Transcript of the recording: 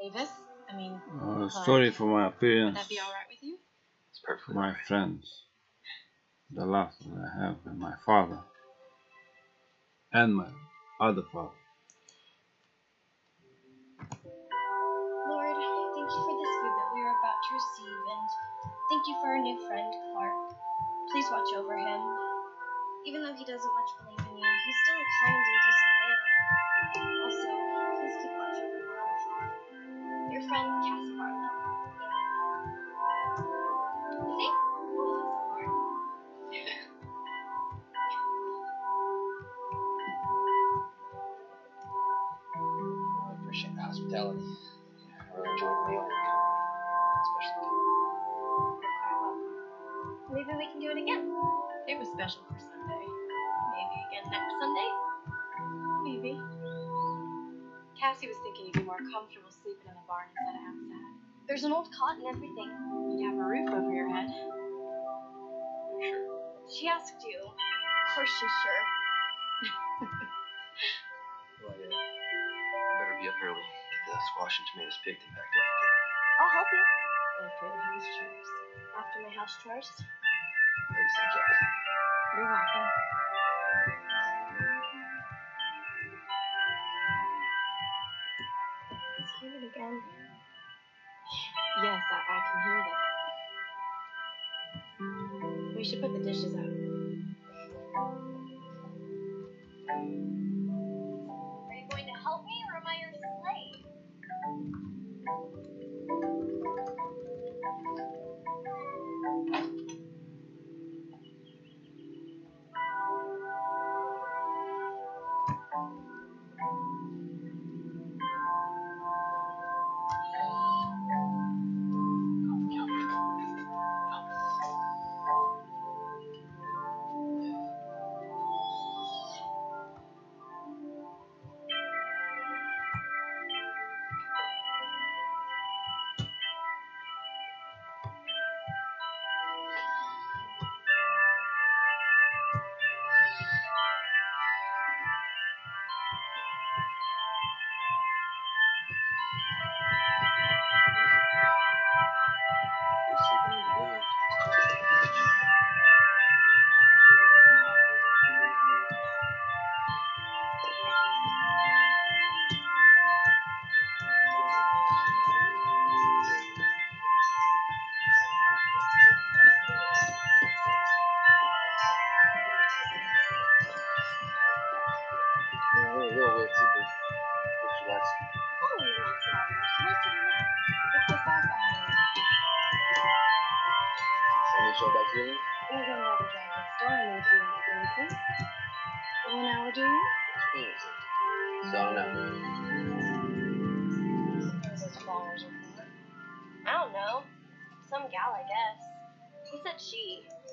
Davis, I mean, Sorry for my appearance. would that be alright with you? It's perfectly My alright. friends, the love that I have with my father and my other father. Lord, thank you for this food that we are about to receive, and thank you for our new friend, Clark. Please watch over him. Even though he doesn't much believe in you, he's still a kind and decent man. Also, please keep watch over Malachi. Your friend, Cassie Barlow. Is he? I appreciate the hospitality. I really enjoyed the meal and your company, especially you. Maybe we can do it again. It was special for Sunday. Maybe again next Sunday? Maybe. Cassie was thinking you'd be more comfortable sleeping in the barn instead of outside. There's an old cot and everything. You'd have a roof over your head. Sure. She asked you. Of course she's sure. Well, yeah. I better be up early. Get the squash and tomatoes picked and packed up for Kate. I'll help you. After your house chores. After my house chores. Ladies and gentlemen. You're welcome. It's him again. Yes, I can hear that. We should put the dishes out. Are you going to help me or am I your slave? Show back here? We're going by the drive next door and we'll do the races. 1 hour, do you? So no. What are those flowers are for? I don't know. Some gal, I guess. He said she.